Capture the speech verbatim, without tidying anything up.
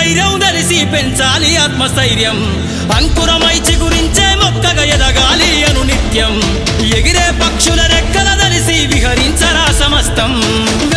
ధైర్యం దలిసి పెంచాలి ఆత్మస్థైర్యం అంకురమై చిగురించే మొక్కగా ఎదగాలి అను నిత్యం ఎగిరే పక్షుల రెక్కల దలిసి విహరించరా సమస్తం